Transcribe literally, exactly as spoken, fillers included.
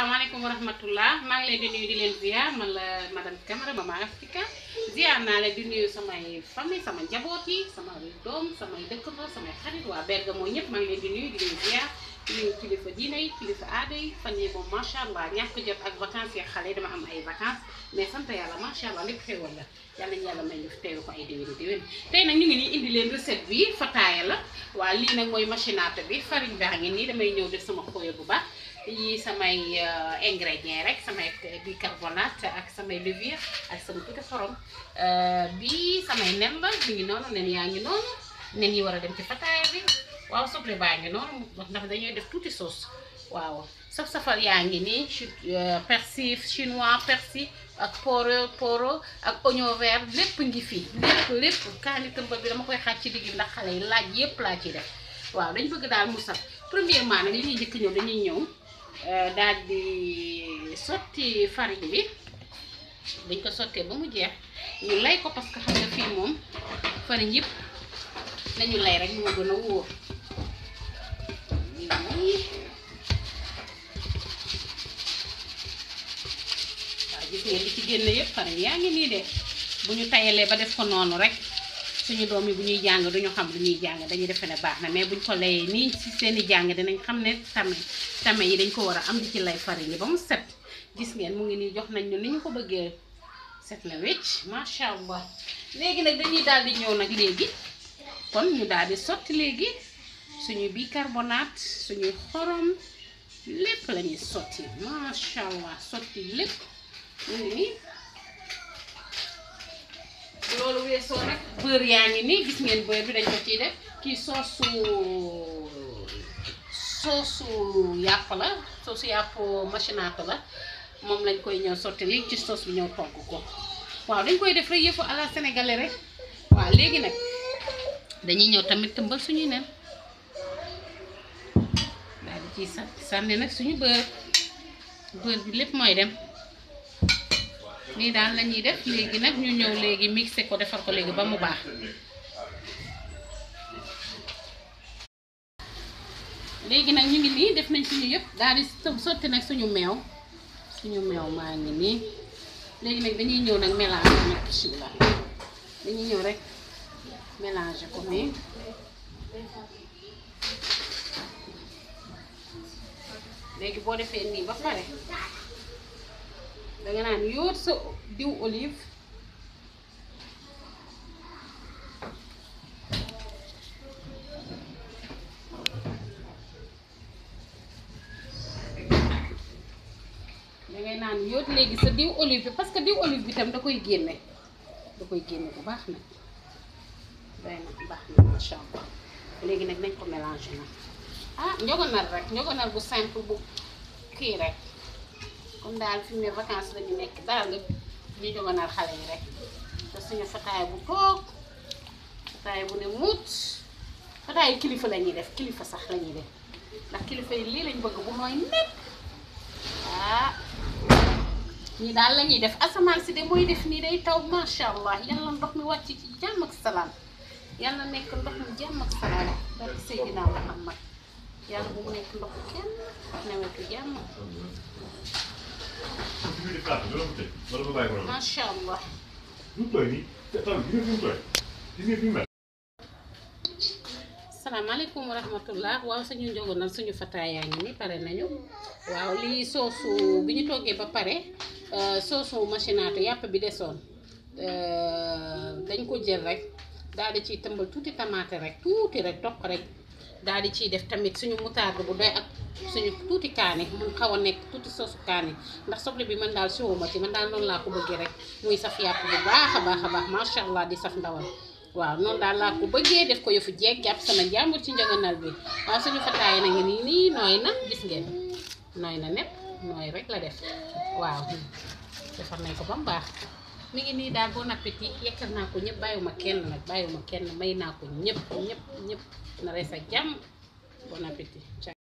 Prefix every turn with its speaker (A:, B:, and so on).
A: Assalamualaikum warahmatullah maa ngi leen di nuyu di leen ziar man la madame Camara Maman Africa ziar naa leen di nuyu samay famille sama njaboot yi sama doom samay dëkkandoo samay xarit waa Bergamo ñëpp maa ngi leen di nuyu di leen ziar di nuyu kilifa diine yi kilifa aada yi fan yi moom macha allah ñàkk jot ak vacances yi xale dama am ay vacances mais sant yàlla macha allah lépp xéwal la yàlla ñu yàlla may ñu teew ko ay déwén déwén tey nag ñu ngi nii indi leen recette bi fataaya la waa lii nag mooy machinate bi farine baa ngi nii damay ñëw def sama xooya bu baax yi samay ingrédients rek samay bicarbonate ak samay levure ak sama tuuti xorom bi samay nen la mi ngi noonu nen yaa ngi noonu nen yi war a dem ci fataaya bi waaw soble baa ngi noonu ndax dañuy def tuuti sauce waaw saf safal yaa ngi nii persil chinois persil ak poro poro ak oignon vert lépp ngi fii lépp lépp kaani tëmbal bi dama koy xaaj ci digg ndax xale yi laaj yépp laa ci def waaw dañ bëgg daal mu saf premièrement nag li ñuy njëkk ñëw dañuy ñëw daal di sotti farine bi dañ ko sottee ba mu jeex ñu lay ko parce que xam nga fii moom farine yëpp nañu lay rek moo gën a wóor waaw gis ngeen li ci génn yëpp farine yaa ngi nii de bu ñu tayalee ba def ko noonu rek suñu doom yi bu ñuy jàng duñu xam lu ñuy jàng dañuy defe ne baax na mais buñ ko layee nii ci seeni jàng dinañ xam ne tame tame yi dañ ko war a am di ci lay farine yi ba mu set gis ngeen mu ngi nii jox nañ ñu ni ñu ko bëggee set na wecc macha allah léegi nag dañuy daal di ñëw nag léegi kon ñu daal di sotti léegi suñu bicarbonate suñuy xorom lépp la ñuy sotti macha allah sotti lépp mu ngi nii loolu weesoo nag beurre yaa ngi nii gis ngeen beurre bi dañ ko ciy def kii soosu soosu yàpp la soosu yàpp machinate la moom lañ koy ñëw sotti léegi ci soos bi ñëw togg ko waaw dañ koy def rek yëfu à la sénégalais rek waaw léegi nag dañuy ñëw tamit tëmbal suñuy nen daal di ciy sànni nag suñu beurre beurre bi lépp mooy dem nii daal lañuy def léegi nag ñu ñëw léegi mixé ko defar ko léegi ba mu baax léegi nag ñu ngi nii def nañ suñu yëpp daal di sotti nag suñu meew suñu meew maa ngi nii léegi nag dañuy ñëw nag mélanger nag bismillah dañuy ñëw rek mélanger ko nii léegi boo defee nii ba pare danga naan yóot sa diw olive dangay naan yóot léegi sa diw olive bi parce que diw olive bi tam da koy génne da koy génne bu baax nag day na baax na masha Allah léegi nag nañ ko mélanger nag ah njogonal rek njogonal bu simple bu kii rek comme daal fi mu ne vacances lañu nekk daal nga ñuy joganal xale yi rek te suñu fataay bu toog fataay bu ne muut fataay kilifa la ñuy def kilifa sax la ñuy def ndax kilifa yi lii lañ bëgg bu nooy nepp ah ñi daal la ñuy def asamaan si de mooy def nii day taw macha allah yàlla ndox mi wàcc ci jàmm ak salaam yàlla nekk ndox mi jàmm ak salaam barke Seydina Muhammad yàlla bu mu nekk ndox kenn nawetu jàmm macha allah. salaamaaleykum wa rahmatullah waaw suñu njogonal suñu fataaya ngi ni pare nañu waaw lii soosu bi ñu toggee ba pare soosu machinate yàpp bi desoon dañ ko jël rek daal di ciy tëmbal tuuti tamaate rek tuuti rek toq rek daal di ciy def tamit suñu moutarde bu doy ak suñu tuuti kaani mu xaw a nekk tuuti soosu kaani ndax soble bi man daal siwuma ci man daal noonu laa ko bëggee rek muy saf yàpp bu baax a baax a baax macha allah di saf ndawal waaw noonu daal laa ko bëggee def ko yëfu jeeg jàpp sama jàmbur ci njoganal bi waaw suñu fataay na ngi nii nii nooy na gis ngeen nooy na nepp nooy rek la def waaw defar nañ ko ba mu baax mi ngi nii daal bon appétit yekkal naa ko ñëpp bàyyiwuma kenn nag bàyyiwuma kenn may naa ko ñëpp ñëpp ñëpp na rees ak jàmm bon appétit.